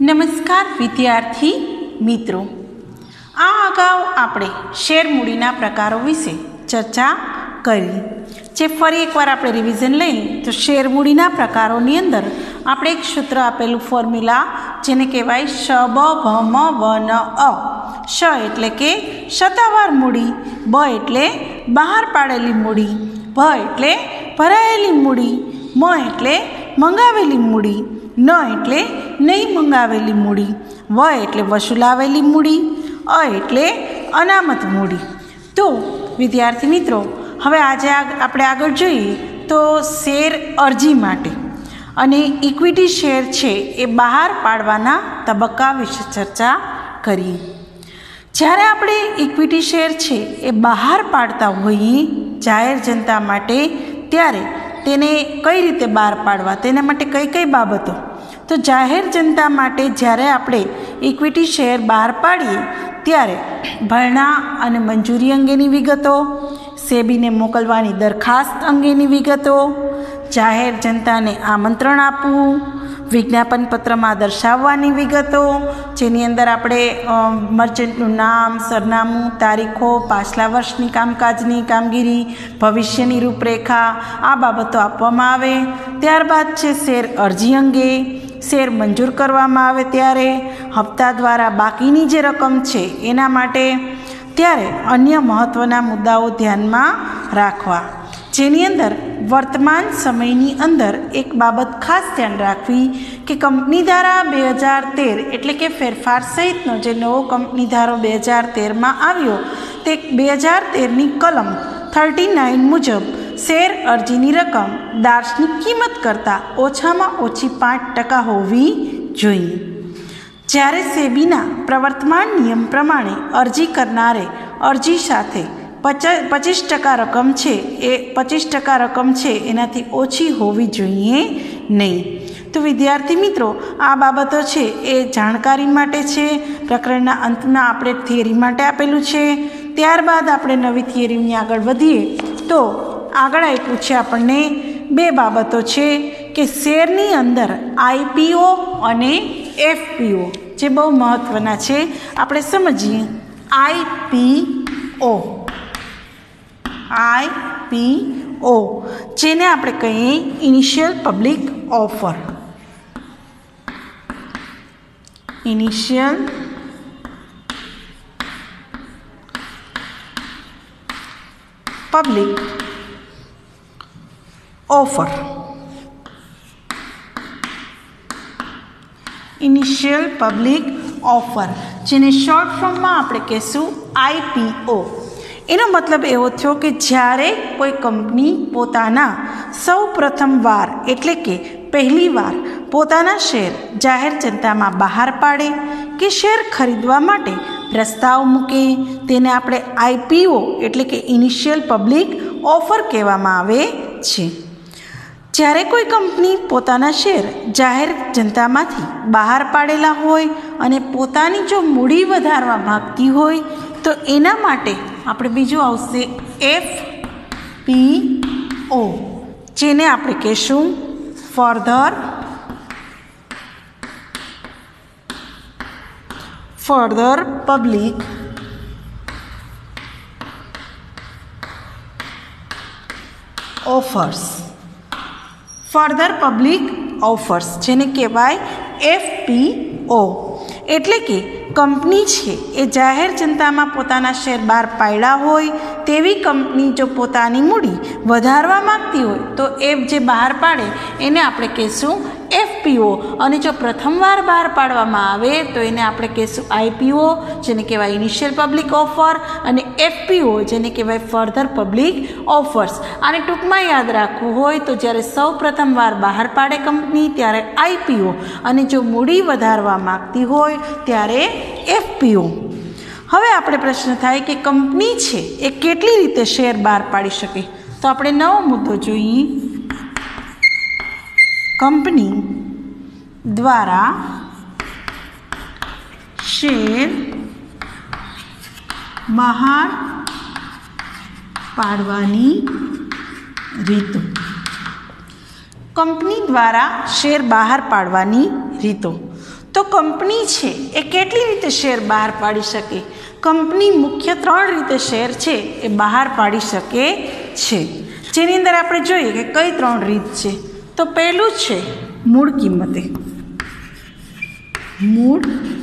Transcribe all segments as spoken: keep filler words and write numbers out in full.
નમસ્કાર વિદ્યાર્થી મિત્રો, આ અગાઉ આપણે શેર મૂડીના પ્રકારો વિશે ચર્ચા કરી. જે ફરી એકવાર આપણે રિવિઝન લઈએ તો શેર મૂડીના પ્રકારોની અંદર આપણે એક સૂત્ર આપેલું ફોર્મ્યુલા જેને કહેવાય શ બ ભ મ વ ન અ. શ એટલે કે સત્તાવાર મૂડી, બ એટલે બહાર પાડેલી મૂડી, ભ એટલે ભરાયેલી મૂડી, મ એટલે મંગાવેલી મૂડી, ન એટલે નહીં મંગાવેલી મૂડી, વ એટલે વસૂલાવેલી મૂડી, અ એટલે અનામત મૂડી. તો વિદ્યાર્થી મિત્રો, હવે આજે આપણે આગળ જોઈએ તો શેર અરજી માટે અને ઇક્વિટી શેર છે એ બહાર પાડવાના તબક્કા વિશે ચર્ચા કરીએ. જ્યારે આપણે ઇક્વિટી શેર છે એ બહાર પાડતા હોઈએ જાહેર જનતા માટે, ત્યારે તેને કઈ રીતે બહાર પાડવા, તેના માટે કઈ કઈ બાબતો? તો જાહેર જનતા માટે જ્યારે આપણે ઇક્વિટી શેર બહાર પાડીએ ત્યારે ભરણા અને મંજૂરી અંગેની વિગતો, સેબીને મોકલવાની દરખાસ્ત અંગેની વિગતો, જાહેર જનતાને આમંત્રણ આપવું, વિજ્ઞાપન પત્રમાં દર્શાવવાની વિગતો, જેની અંદર આપણે મર્ચન્ટનું નામ, સરનામું, તારીખો, પાછલા વર્ષની કામકાજની કામગીરી, ભવિષ્યની રૂપરેખા, આ બાબતો આપવામાં આવે. ત્યારબાદ છે શેર અરજી અંગે. શેર મંજૂર કરવામાં આવે ત્યારે હપ્તા દ્વારા બાકીની જે રકમ છે એના માટે, ત્યારે અન્ય મહત્ત્વના મુદ્દાઓ ધ્યાનમાં રાખવા, જેની અંદર વર્તમાન સમયની અંદર એક બાબત ખાસ ધ્યાન રાખવી કે કંપની ધારા બે હજાર તેર એટલે કે ફેરફાર સહિતનો જે નવો કંપની ધારો બે હજાર તેરમાં આવ્યો, તે બે હજાર તેરની કલમ થર્ટી નાઇન મુજબ શેર અરજીની રકમ દાર્શનિક કિંમત કરતાં ઓછામાં ઓછી પાંચ ટકા હોવી જોઈએ. જ્યારે સેબીના પ્રવર્તમાન નિયમ પ્રમાણે અરજી કરનારે અરજી સાથે પચીસ ટકા રકમ છે એ પચીસ ટકા રકમ છે એનાથી ઓછી હોવી જોઈએ નહીં. તો વિદ્યાર્થી મિત્રો, આ બાબતો છે એ જાણકારી માટે છે. પ્રકરણના અંતમાં આપણે થિયરી માટે આપેલું છે. ત્યારબાદ આપણે નવી થિયરીની આગળ વધીએ તો આગળ આપ્યું છે આપણને બે બાબતો છે કે શેરની અંદર આઈપીઓ અને એફપીઓ, જે બહુ મહત્ત્વના છે. આપણે સમજીએ. આઈપીઓ આઈપીઓ જેને આપણે કહીએ initial public offer. Initial public offer. Initial public offer, જેને શોર્ટ ફોર્મમાં આપણે કહીશું આઈપીઓ. એનો મતલબ એવો થયો કે જ્યારે કોઈ કંપની પોતાના સૌ પ્રથમ વાર એટલે કે પહેલી વાર પોતાના શેર જાહેર જનતામાં બહાર પાડે કે શેર ખરીદવા માટે પ્રસ્તાવ મૂકે, તેને આપણે આઈપીઓ એટલે કે ઇનિશિયલ પબ્લિક ઓફર કહેવામાં આવે છે. જ્યારે કોઈ કંપની પોતાના શેર જાહેર જનતામાંથી બહાર પાડેલા હોય અને પોતાની જો મૂડી વધારવા માગતી હોય તો એના માટે આપણે બીજું આવશે એફ પી ઓ, જેને આપણે કહીશું further further public offers. Further public offers જેને કહેવાય એફપીઓ. એટલે કે કંપની છે એ જાહેર જનતામાં પોતાના શેર બહાર પાડ્યા હોય તેવી કંપની જો પોતાની મૂડી વધારવા માગતી હોય તો એ જે બહાર પાડે એને આપણે કહીશું એફપીઓ, અને જો પ્રથમવાર બહાર પાડવામાં આવે તો એને આપણે કહીશું આઈપીઓ, જેને કહેવાય ઇનિશિયલ પબ્લિક ઓફર, અને એફપીઓ જેને કહેવાય ફર્ધર પબ્લિક ઓફર્સ. આને ટૂંકમાં યાદ રાખવું હોય તો જ્યારે સૌ પ્રથમવાર બહાર પાડે કંપની ત્યારે આઈપીઓ, અને જો મૂડી વધારવા માગતી હોય ત્યારે એફપીઓ. હવે આપણે પ્રશ્ન થાય કે કંપની છે એ કેટલી રીતે શેર બહાર પાડી શકે? તો આપણે નવો મુદ્દો જોઈએ. કંપની દ્વારા શેર બહાર પાડવાની રીતો. કંપની દ્વારા શેર બહાર પાડવાની રીતો. તો કંપની છે એ કેટલી રીતે શેર બહાર પાડી શકે? કંપની મુખ્ય ત્રણ રીતે શેર છે એ બહાર પાડી શકે છે, જેની અંદર આપણે જોઈએ કે કઈ ત્રણ રીત છે. તો પહેલું છે મૂળ કિંમતે. મૂળ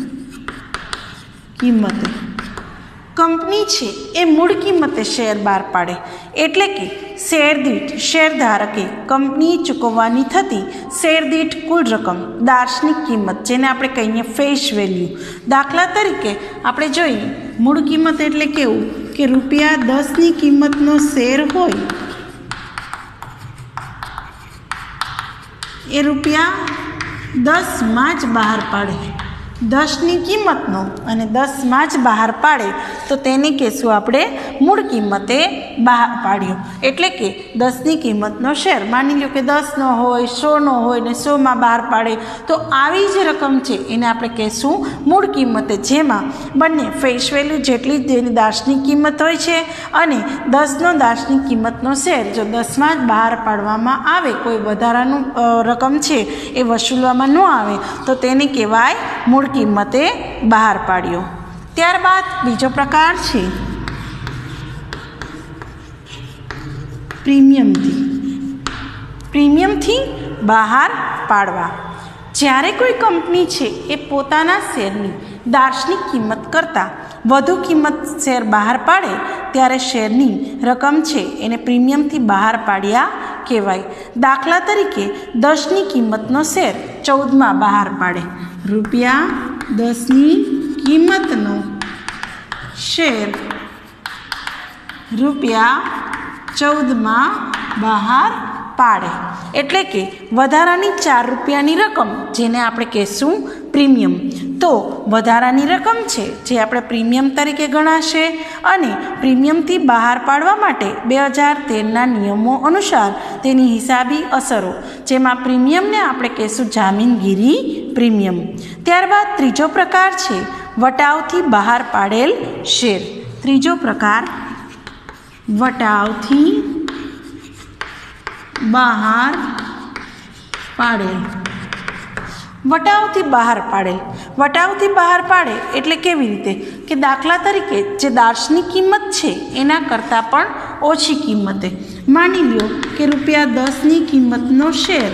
કિંમતે કંપની છે એ મૂળ કિંમતે શેર બહાર પાડે, એટલે કે શેર દીઠ શેરધારકે કંપની ચૂકવવાની થતી શેર દીઠ કુલ રકમ, દાર્શનિક કિંમત, જેને આપણે કહીએ ફેસ વેલ્યુ. દાખલા તરીકે આપણે જોઈએ મૂળ કિંમત એટલે કેવું કે રૂપિયા દસની કિંમતનો શેર હોય એ રૂપિયા દસમાં જ બહાર પાડે, દસની કિંમતનો અને દસમાં જ બહાર પાડે તો તેને કહેશું આપણે મૂળ કિંમતે બહાર પાડ્યો. એટલે કે દસની કિંમતનો શેર માની લો કે દસનો હોય, સોનો હોય ને સોમાં બહાર પાડે તો આવી જ રકમ છે એને આપણે કહેશું મૂળ કિંમતે, જેમાં બંને ફેસ વેલ્યુ જેટલી જેની દાર્શનિક કિંમત હોય છે અને દસનો દાર્શનિક કિંમતનો શેર જો દસમાં જ બહાર પાડવામાં આવે, કોઈ વધારાનું રકમ છે એ વસૂલવામાં ન આવે તો તેને કહેવાય મૂળ કિંમતે બહાર પાડ્યો. ત્યારબાદ બીજો પ્રકાર છે પ્રીમિયમથી. પ્રીમિયમથી બહાર પાડવા. જ્યારે કોઈ કંપની છે એ પોતાના શેરની દાર્શનિક કિંમત કરતાં વધુ કિંમત શેર બહાર પાડે ત્યારે શેરની રકમ છે એને પ્રીમિયમથી બહાર પાડ્યા કહેવાય. દાખલા તરીકે દસની કિંમતનો શેર ચૌદમાં બહાર પાડે, રૂપિયા દસની કિંમતનો શેર રૂપિયા ચૌદમાં બહાર પાડે, એટલે કે વધારાની ચાર રૂપિયાની રકમ જેને આપણે કહેશું પ્રીમિયમ. તો વધારાની રકમ છે જે આપણે પ્રીમિયમ તરીકે ગણાશે અને પ્રીમિયમથી બહાર પાડવા માટે બે હજાર તેરના નિયમો અનુસાર તેની હિસાબી અસરો, જેમાં પ્રીમિયમને આપણે કહેશું જામીનગીરી પ્રીમિયમ. ત્યારબાદ ત્રીજો પ્રકાર છે વટાવથી બહાર પાડેલ શેર. ત્રીજો પ્રકાર વટાવથી બહાર પાડેલ. વટાવથી બહાર પાડેલ વટાવથી બહાર પાડે એટલે કેવી રીતે કે દાખલા તરીકે જે દાર્શનિક કિંમત છે એના કરતાં પણ ઓછી કિંમતે, માની લો કે રૂપિયા દસની કિંમતનો શેર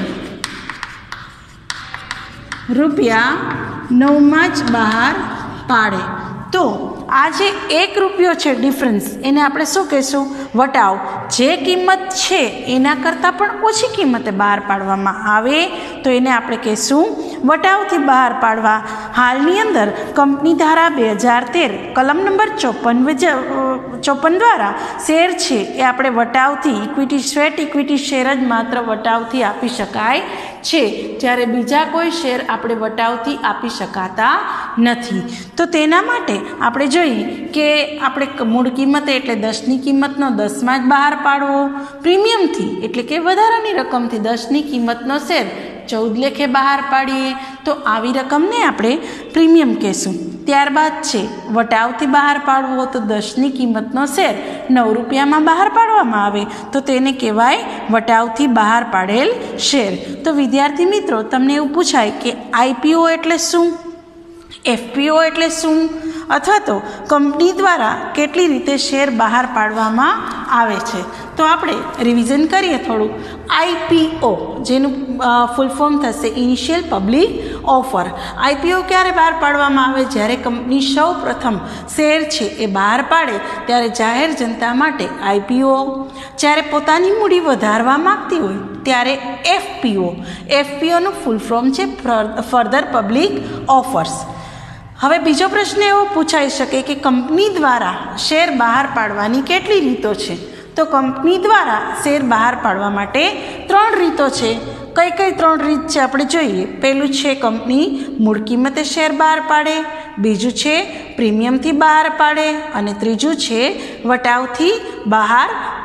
રૂપિયા નવમાં જ બહાર પાડે તો આ જે એક રૂપિયો છે ડિફરન્સ એને આપણે શું કહેશું? વટાવ. જે કિંમત છે એના કરતાં પણ ઓછી કિંમતે બહાર પાડવામાં આવે તો એને આપણે કહેશું વટાવથી બહાર પાડવા. હાલની અંદર કંપની ધારા બે હજાર તેર કલમ નંબર ચોપન ચોપન દ્વારા શેર છે એ આપણે વટાવથી ઇક્વિટી સ્વેટ ઇક્વિટી શેર જ માત્ર વટાવથી આપી શકાય છે, જ્યારે બીજા કોઈ શેર આપણે વટાવથી આપી શકાતા નથી. તો તેના માટે આપણે જોઈએ કે આપણે મૂળ કિંમતે એટલે દસની કિંમતનો દસમાં જ બહાર પાડવો, પ્રીમિયમથી એટલે કે વધારાની રકમથી દસની કિંમતનો શેર ચૌદ લેખે બહાર પાડીએ તો આવી રકમને આપણે પ્રીમિયમ કહેશું. ત્યારબાદ છે વટાવથી બહાર પાડવો, તો દસની કિંમતનો શેર નવ રૂપિયામાં બહાર પાડવામાં આવે તો તેને કહેવાય વટાવથી બહાર પાડેલ શેર. તો વિદ્યાર્થી મિત્રો, તમને એવું પૂછાય કે આઈપીઓ એટલે શું, એફપીઓ એટલે શું, અથવા તો કંપની દ્વારા કેટલી રીતે શેર બહાર પાડવામાં આવે છે, તો આપણે રિવિઝન કરીએ થોડું. આઈપીઓ જેનું ફૂલ ફોર્મ થશે ઇનિશિયલ પબ્લિક ઓફર. આઈપીઓ ક્યારે બહાર પાડવામાં આવે? જ્યારે કંપની સૌ પ્રથમ શેર છે એ બહાર પાડે ત્યારે જાહેર જનતા માટે આઈપીઓ. જ્યારે પોતાની મૂડી વધારવા માગતી હોય ત્યારે એફપીઓ. એફપીઓનું ફૂલ ફોર્મ છે ફર્ધર પબ્લિક ઓફર્સ. હવે બીજો પ્રશ્ન એવો પૂછાઈ શકે કે કંપની દ્વારા શેર બહાર પાડવાની કેટલી રીતો છે? તો કંપની દ્વારા શેર બહાર પાડવા માટે ત્રણ રીતો છે. કઈ કઈ ત્રણ રીત છે આપણે જોઈએ. પહેલું છે કંપની મૂળ કિંમતે શેર બહાર પાડે, બીજું છે પ્રીમિયમથી બહાર પાડે અને ત્રીજું છે વટાવથી બહાર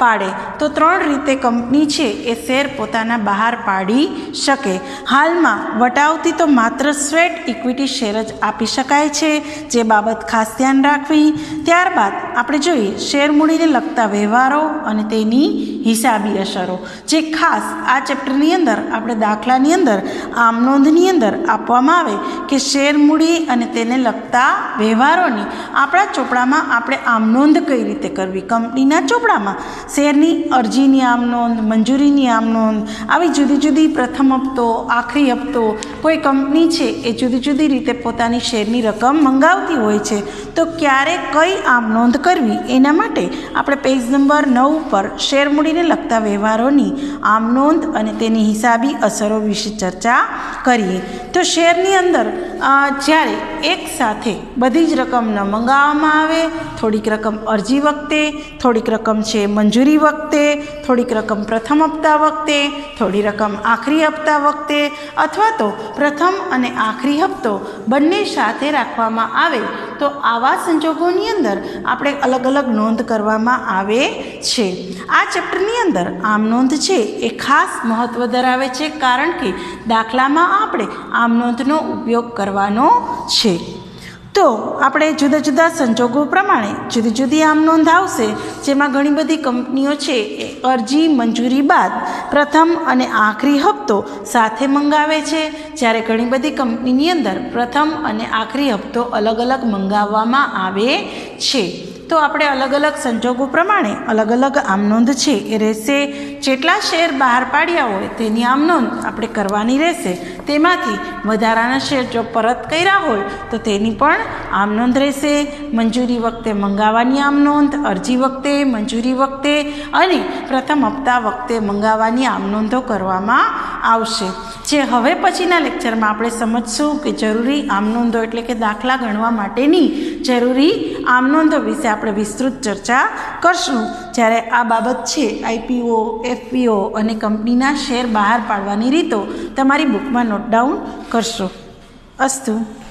પાડે તો ત્રણ રીતે કંપની છે એ શેર પોતાના બહાર પાડી શકે. હાલમાં વટાવથી તો માત્ર સ્વેટ ઇક્વિટી શેર જ આપી શકાય છે, જે બાબત ખાસ ધ્યાન રાખવી. ત્યારબાદ આપણે જોઈએ શેર મૂડીને લગતા વ્યવહારો અને તેની હિસાબી અસરો, જે ખાસ આ ચેપ્ટરની અંદર આપણે દાખલાની અંદર આમ નોંધની અંદર આપવામાં આવે કે શેર મૂડી અને તેને લગતા વ્યવહારોની આપણા ચોપડામાં આપણે આમ નોંધ કઈ રીતે કરવી. કંપનીના ચોપડામાં શેરની અરજીની આમ નોંધ, મંજૂરીની આમ નોંધ, આવી જુદી જુદી પ્રથમ હપ્તો, આખરી હપ્તો, કોઈ કંપની છે એ જુદી જુદી રીતે પોતાની શેરની રકમ મંગાવતી હોય છે, તો ક્યારે કઈ આમ નોંધ કરવી એના માટે આપણે પેજ નંબર નવ પર શેર મૂડીને લગતા વ્યવહારોની આમ નોંધ અને તેની હિસાબી અસરો વિશે ચર્ચા કરીએ. તો શેરની અંદર જ્યારે એક સાથે બધી જ રકમ ન મંગાવવામાં આવે, થોડીક રકમ અરજી વખતે, થોડીક રકમ છે મંજૂરી વખતે, થોડીક રકમ પ્રથમ હપ્તા વખતે, થોડી રકમ આખરી હપ્તા વખતે, અથવા તો પ્રથમ અને આખરી હપ્તો બંને સાથે રાખવામાં આવે, તો આવા સંજોગોની અંદર આપણે અલગ અલગ નોંધ કરવામાં આવે છે. આ ચેપ્ટરની અંદર આમ નોંધ છે એ ખાસ મહત્ત્વ ધરાવે છે, કારણ કે દાખલામાં આપણે આમ નોંધનો ઉપયોગ કરવાનો છે. તો આપણે જુદા જુદા સંજોગો પ્રમાણે જુદી જુદી આમ નોંધ આવશે, જેમાં ઘણી બધી કંપનીઓ છે એ અરજી મંજૂરી બાદ પ્રથમ અને આખરી હપ્તો સાથે મંગાવે છે, જ્યારે ઘણી બધી કંપનીની અંદર પ્રથમ અને આખરી હપ્તો અલગ અલગ મંગાવવામાં આવે છે. તો આપણે અલગ અલગ સંજોગો પ્રમાણે અલગ અલગ આમ નોંધ છે એ રહેશે. જેટલા શેર બહાર પાડ્યા હોય તેની આમ નોંધ આપણે કરવાની રહેશે. તેમાંથી વધારાના શેર જો પરત કર્યા હોય તો તેની પણ આમ નોંધ રહેશે. મંજૂરી વખતે મંગાવવાની આમ નોંધ, અરજી વખતે, મંજૂરી વખતે અને પ્રથમ હપ્તા વખતે મંગાવવાની આમ નોંધો કરવામાં આવશે. જે હવે પછીના લેક્ચરમાં આપણે સમજશું કે જરૂરી આમ નોંધો એટલે કે દાખલા ગણવા માટેની જરૂરી આમ નોંધો વિશે આપણે વિસ્તૃત ચર્ચા કરશું, જ્યારે આ બાબત છે આઈપીઓ, એફપીઓ અને કંપનીના શેર બહાર પાડવાની રીતો તમારી બુકમાં નોટ ડાઉન કરશો. અસ્તુ.